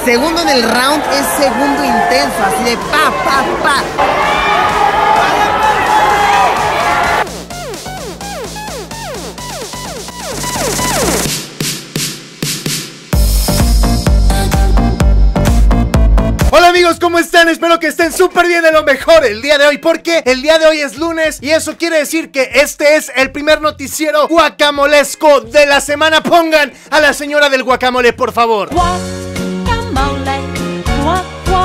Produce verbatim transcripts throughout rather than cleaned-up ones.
segundo en el round es segundo intenso, así de pa, pa, pa. Hola amigos, ¿cómo están? Espero que estén súper bien, de lo mejor el día de hoy, porque el día de hoy es lunes y eso quiere decir que este es el primer noticiero guacamolesco de la semana. Pongan a la señora del guacamole, por favor. Guacamole, guac,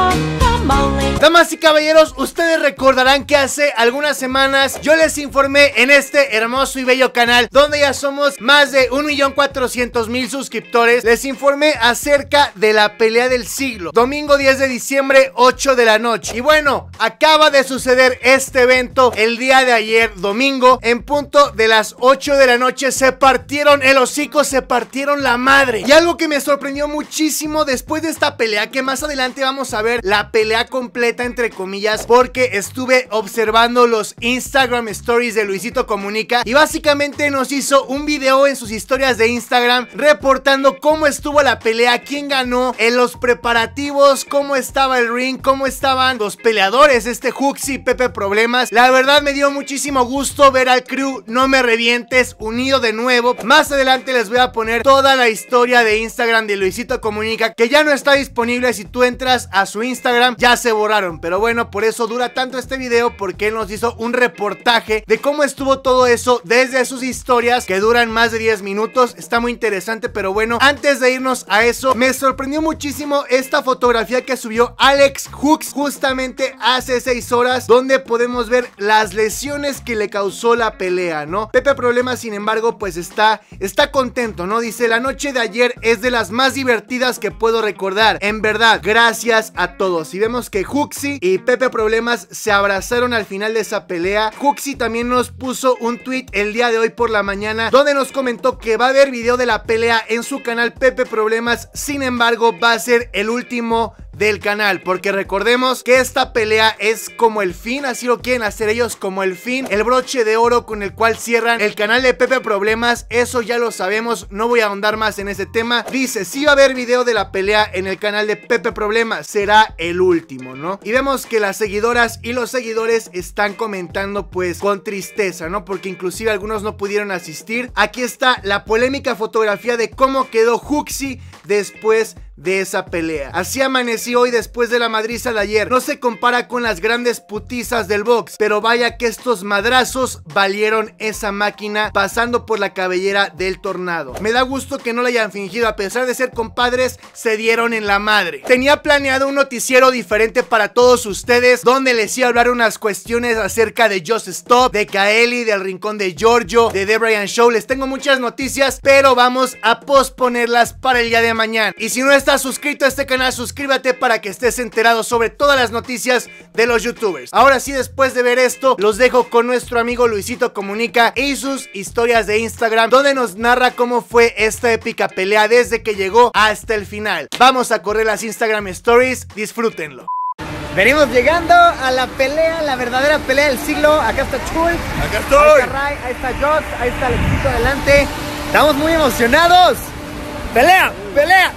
guacamole. Damas y caballeros, ustedes recordarán que hace algunas semanas yo les informé en este hermoso y bello canal, donde ya somos más de un millón cuatrocientos mil suscriptores. Les informé acerca de la pelea del siglo, domingo diez de diciembre, ocho de la noche. Y bueno, acaba de suceder este evento el día de ayer, domingo, en punto de las ocho de la noche. Se partieron el hocico, se partieron la madre. Y algo que me sorprendió muchísimo después de esta pelea, que más adelante vamos a ver la pelea completa entre comillas, porque estuve observando los Instagram Stories de Luisito Comunica y básicamente nos hizo un video en sus historias de Instagram reportando cómo estuvo la pelea, quién ganó, en los preparativos, cómo estaba el ring, cómo estaban los peleadores, este Juxi y Pepe Problemas. La verdad me dio muchísimo gusto ver al crew No Me Revientes unido de nuevo. Más adelante les voy a poner toda la historia de Instagram de Luisito Comunica, que ya no está disponible. Si tú entras a su Instagram ya se borraron. Pero bueno, por eso dura tanto este video, porque él nos hizo un reportaje de cómo estuvo todo eso desde sus historias, que duran más de diez minutos. Está muy interesante, pero bueno, antes de irnos a eso, me sorprendió muchísimo esta fotografía que subió Alex Hooks justamente hace seis horas, donde podemos ver las lesiones que le causó la pelea, ¿no? Pepe Problemas, sin embargo, pues está, está contento, ¿no? Dice: la noche de ayer es de las más divertidas que puedo recordar. En verdad, gracias a todos. Y vemos que Hooks y Pepe Problemas se abrazaron al final de esa pelea. Juxi también nos puso un tweet el día de hoy por la mañana, donde nos comentó que va a haber video de la pelea en su canal Pepe Problemas. Sin embargo, va a ser el último del canal, porque recordemos que esta pelea es como el fin, así lo quieren hacer ellos, como el fin, el broche de oro con el cual cierran el canal de Pepe Problemas. Eso ya lo sabemos, no voy a ahondar más en ese tema. Dice: sí va a haber video de la pelea en el canal de Pepe Problemas, será el último, ¿no? Y vemos que las seguidoras y los seguidores están comentando pues con tristeza, ¿no? Porque inclusive algunos no pudieron asistir. Aquí está la polémica fotografía de cómo quedó Juxi después de esa pelea. Así amanecí hoy después de la madriza de ayer. No se compara con las grandes putizas del box, pero vaya que estos madrazos valieron esa máquina pasando por la cabellera del Tornado. Me da gusto que no la hayan fingido, a pesar de ser compadres, se dieron en la madre. Tenía planeado un noticiero diferente para todos ustedes, donde les iba a hablar unas cuestiones acerca de Just Stop, de Kaeli, del Rincón de Giorgio, de The Brian Show. Les tengo muchas noticias, pero vamos a posponerlas para el día de mañana. Y si no estás suscrito a este canal, suscríbete para que estés enterado sobre todas las noticias de los youtubers. Ahora sí, después de ver esto, los dejo con nuestro amigo Luisito Comunica y sus historias de Instagram, donde nos narra cómo fue esta épica pelea desde que llegó hasta el final. Vamos a correr las Instagram Stories, disfrútenlo. Venimos llegando a la pelea, la verdadera pelea del siglo. Acá está Chul, acá estoy, ahí está Ray, ahí está Joss, ahí está Alexito adelante. Estamos muy emocionados. ¡Pelea! ¡Pelea!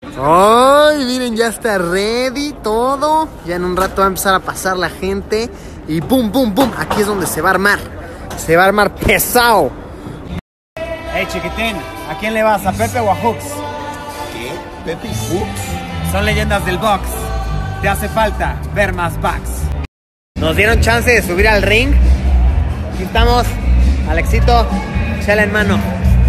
Ay, miren, ya está ready todo. Ya en un rato va a empezar a pasar la gente. Y boom, boom, boom. Aquí es donde se va a armar. Se va a armar pesado. Hey, chiquitín, ¿a quién le vas? ¿A Pepe o a Hooks? ¿Qué? ¿Pepe y Hooks? Son leyendas del box. Te hace falta ver más backs. Nos dieron chance de subir al ring. Aquí estamos. Alexito, chela en mano.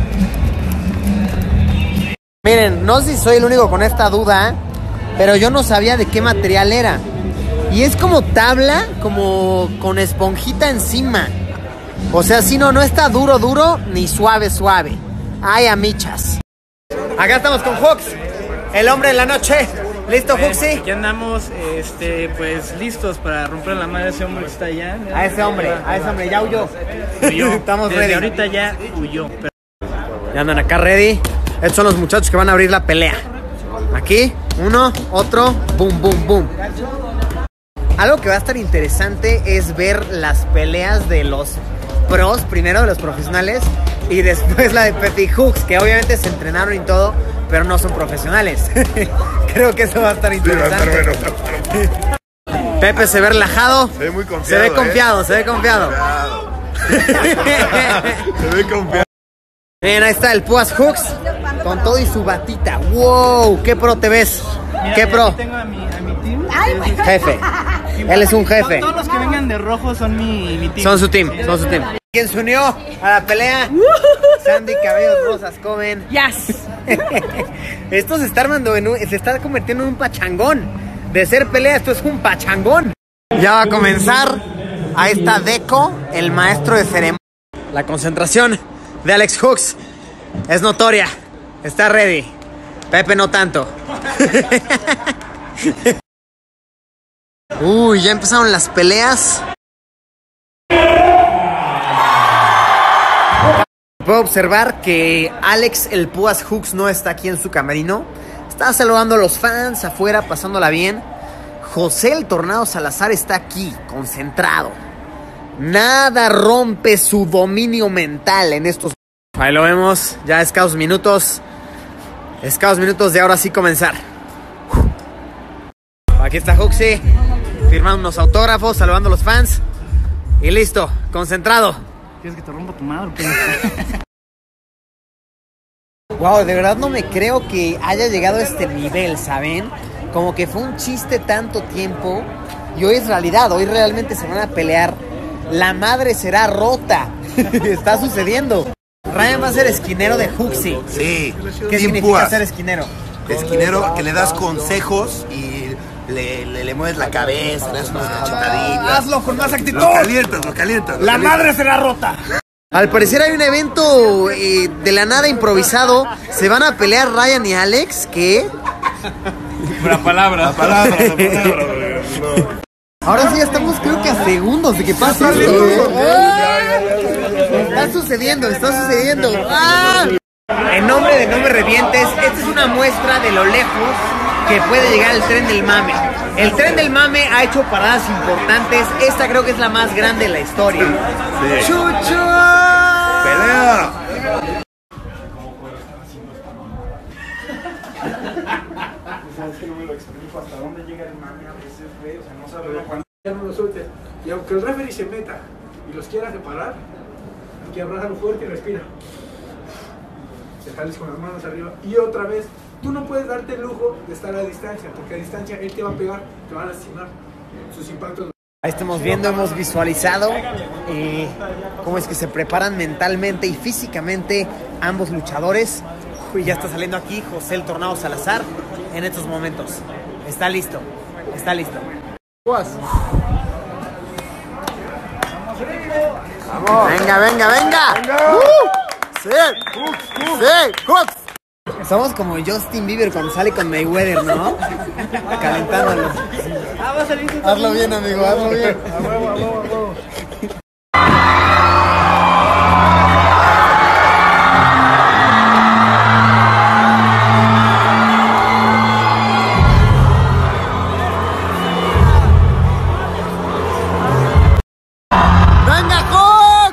Miren, no sé si soy el único con esta duda, pero yo no sabía de qué material era. Y es como tabla, como con esponjita encima. O sea, si no, no está duro, duro, ni suave, suave. Ay, amichas. Acá estamos con Hooks, el hombre de la noche. ¿Listo, Pues, Hooksy? aquí andamos, este, pues listos para romper la madre a ese hombre que está allá. A ese hombre, a ese hombre, ya huyó. Huyó. Estamos Desde ready. ahorita ya huyó. Pero... Ya andan acá ready. Estos son los muchachos que van a abrir la pelea. Aquí, uno, otro, boom, boom, boom. Algo que va a estar interesante es ver las peleas de los pros, primero de los profesionales, y después la de Pepe y Hooks, que obviamente se entrenaron y todo, pero no son profesionales. Creo que eso va a estar Sí, va a estar interesante. bueno. va a estar bueno. Pepe se ve relajado. Se ve muy Se confiado. ve confiado, ¿eh? se ve confiado. Se ve confiado. Bien, ahí está el Púas Hooks con todo y su batita. ¡Wow! ¿Qué pro te ves? Mira, ¿Qué y pro? aquí tengo a mi, a mi team. Jefe. Él es un jefe. Todos los que vengan de rojo son mi, mi team. Son su team, son su team. ¿Quién se unió a la pelea? Sandy Cabellos Rosas Coven. Yes. Esto se está armando en un, se está convirtiendo en un pachangón. De ser pelea, esto es un pachangón. Ya va a comenzar. Ahí está Deco, el maestro de ceremonia. La concentración de Alex Hooks es notoria. Está ready. Pepe no tanto. Uy, ya empezaron las peleas. Puedo observar que Alex el Púas Hooks no está aquí en su camerino. Está saludando a los fans afuera, pasándola bien. José el Tornado Salazar está aquí, concentrado. Nada rompe su dominio mental en estos... Ahí lo vemos, ya escasos minutos. Escasos minutos de ahora sí comenzar. Aquí está Hooksy, firmando unos autógrafos, saludando a los fans. Y listo, concentrado. ¿Quieres que te rompa tu madre? Wow, de verdad no me creo que haya llegado a este nivel, ¿saben? Como que fue un chiste tanto tiempo y hoy es realidad, hoy realmente se van a pelear. La madre será rota. Está sucediendo. Ryan va a ser esquinero de Hooksy. Sí. ¿Qué Team significa Púas. ser esquinero? Esquinero que le das consejos y le, le, le mueves la cabeza, le das unas cachetaditas. Hazlo con más actitud. Lo calientas, lo calientas. lo La calientas. madre será rota. Al parecer hay un evento eh, de la nada improvisado. Se van a pelear Ryan y Alex, ¿qué? La palabra. La palabra, la palabra. güey, no. Ahora sí ya estamos creo que a segundos de que pase esto. ¿eh? Está sucediendo, está sucediendo. ¡Ah! En nombre de No Me Revientes, esta es una muestra de lo lejos que puede llegar el tren del mame. El tren del mame ha hecho paradas importantes. Esta creo que es la más grande de la historia. Sí. ¡Chuchu! ¡Pelea! Ya no lo sueltes. Y aunque el referee se meta y los quiera separar, hay que abrazarlo fuerte y respira. Te jales con las manos arriba. Y otra vez, tú no puedes darte el lujo de estar a distancia, porque a distancia él te va a pegar, te va a lastimar. Sus impactos. Ahí estamos viendo, hemos visualizado eh, cómo es que se preparan mentalmente y físicamente ambos luchadores. Uy, ya está saliendo aquí José el Tornado Salazar en estos momentos. Está listo, está listo. Venga, venga, venga. Uh, sí, sí, Hooks. Somos como Justin Bieber cuando sale con Mayweather, ¿no? Calentándolo. Hazlo bien, amigo, hazlo bien. ¡Venga, Hooks!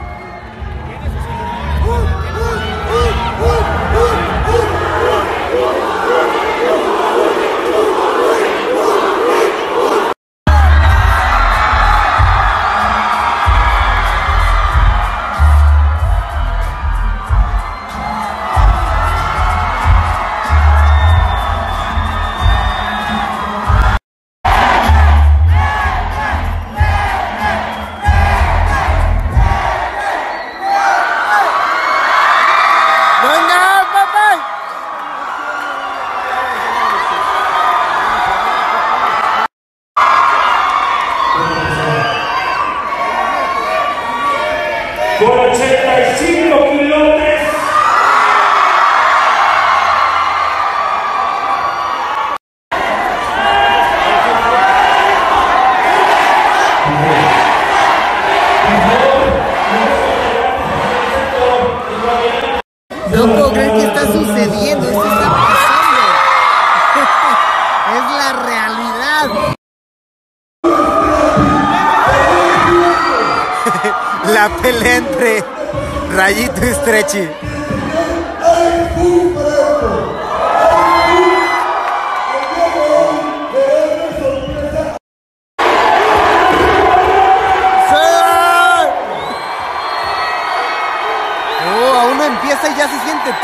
¡Venga, papá! Con ochenta y cinco kilones. No puedo creer que está sucediendo, esto está pasando. Es la realidad. La pelea entre Rayito y Stretchy.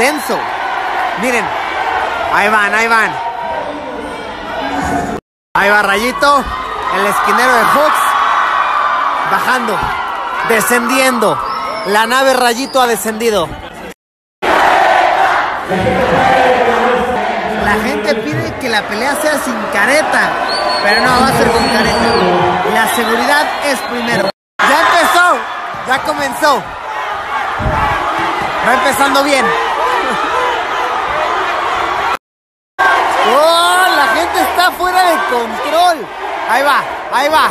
intenso. Miren, ahí van, ahí van. Ahí va Rayito, el esquinero de Hooks, bajando, descendiendo. La nave Rayito ha descendido. La gente pide que la pelea sea sin careta, pero no va a ser con careta. La seguridad es primero. Ya empezó, ya comenzó. Va empezando bien. ¡Oh! La gente está fuera de control. Ahí va, ahí va.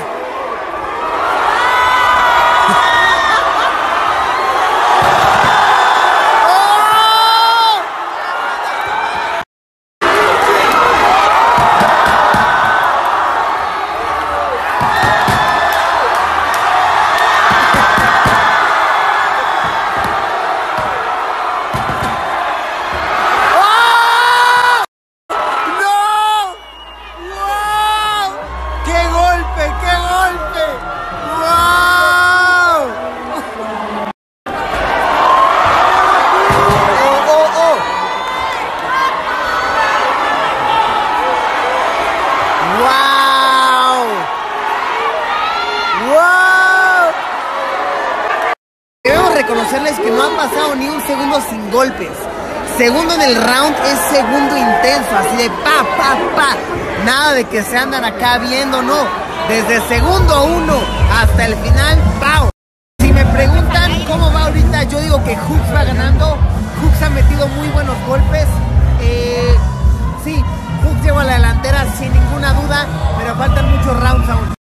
Reconocerles que no ha pasado ni un segundo sin golpes. Segundo en el round es segundo intenso, así de pa, pa, pa. Nada de que se andan acá viendo, no. Desde segundo uno hasta el final, ¡pau! Si me preguntan cómo va ahorita, yo digo que Hooks va ganando. Hooks ha metido muy buenos golpes. Eh, sí, Hooks lleva a la delantera sin ninguna duda, pero faltan muchos rounds aún.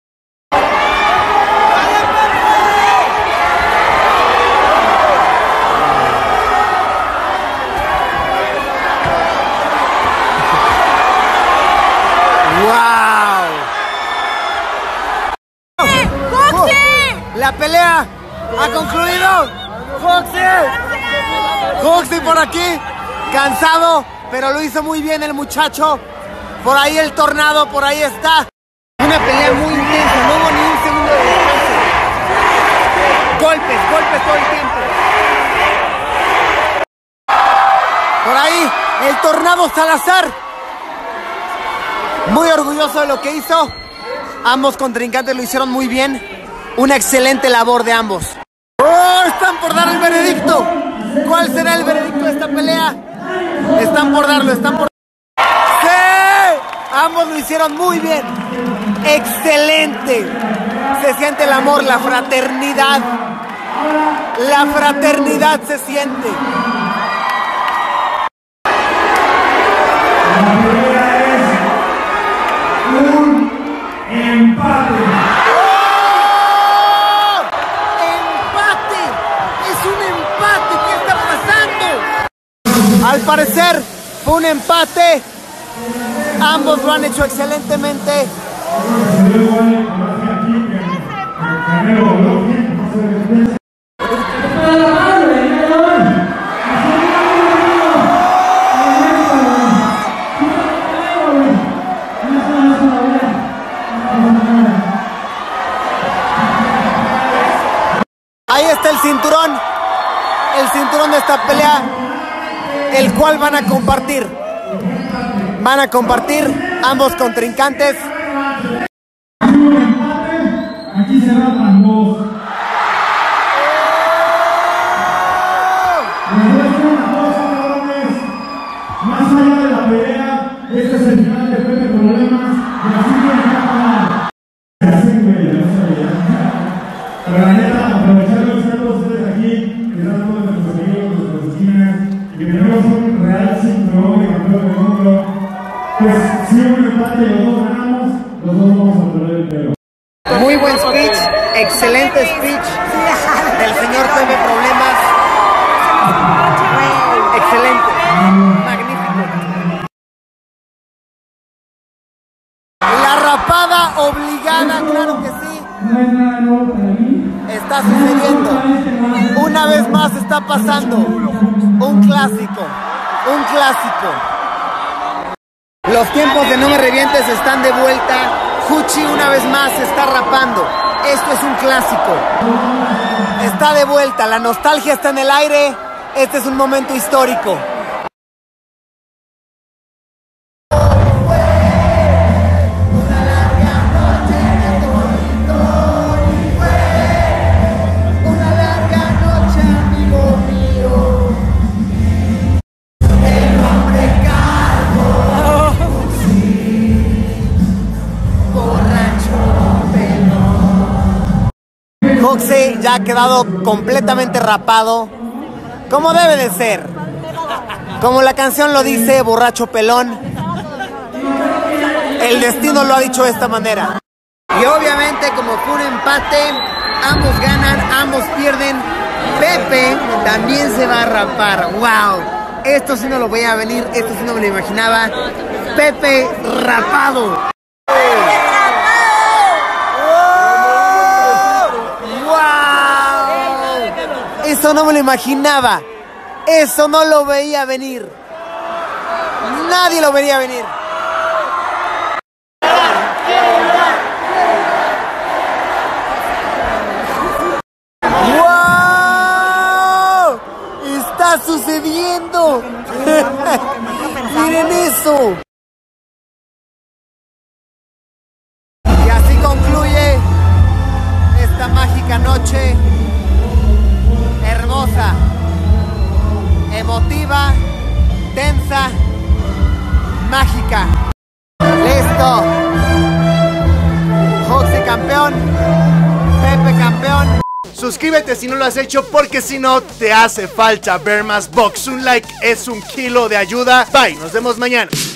La pelea ha concluido. Foxy. Foxy por aquí, cansado, pero lo hizo muy bien el muchacho. Por ahí el tornado, por ahí está. Una pelea muy intensa, no hubo ni un segundo de descanso. Golpes, golpes todo el tiempo. Por ahí el tornado Salazar. Muy orgulloso de lo que hizo. Ambos contrincantes lo hicieron muy bien. Una excelente labor de ambos. ¡Oh! Están por dar el veredicto. ¿Cuál será el veredicto de esta pelea? Están por darlo, están por... ¡Sí! Ambos lo hicieron muy bien. ¡Excelente! Se siente el amor, la fraternidad. La fraternidad se siente. Un empate. Al parecer fue un empate. Ambos lo han hecho excelentemente. Ahí está el cinturón. El cinturón de esta pelea, el cual van a compartir. Van a compartir ambos contrincantes. Aquí se ratan dos. Les voy a decir una cosa, cabrones. Más allá de la pelea, este es el final de Pepe Problemas. Y así que ya pero la neta, aprovecharlos a todos ustedes aquí, que están todos nuestros amigos, nuestras esquinas, y que tenemos un real cinturón de campeón del mundo. Pues si un empate y los dos ganamos, los dos vamos a perder el pelo. Muy buen speech, excelente speech del señor Pepe Problemas. Excelente, magnífico. La rapada obligada, claro que sí. Está sucediendo. Una vez más está pasando. Un clásico, un clásico. Los tiempos de No Me Revientes están de vuelta. Juchi una vez más se está rapando. Esto es un clásico. Está de vuelta, la nostalgia está en el aire. Este es un momento histórico. Hoxie ya ha quedado completamente rapado, como debe de ser. Como la canción lo dice, borracho pelón. El destino lo ha dicho de esta manera. Y obviamente, como fue un empate, ambos ganan, ambos pierden. Pepe también se va a rapar. ¡Wow! Esto sí no lo veía venir, esto sí no me lo imaginaba. Pepe rapado. ¡Wow! Eso no me lo imaginaba. Eso no lo veía venir. Nadie lo veía venir. ¡Wow! ¡Está sucediendo! ¡Miren eso! Y así concluye esta mágica noche. Hermosa, emotiva, tensa, mágica. ¡Listo! Hoxie campeón, Pepe campeón. Suscríbete si no lo has hecho, porque si no te hace falta ver más box. Un like es un kilo de ayuda. Bye, nos vemos mañana.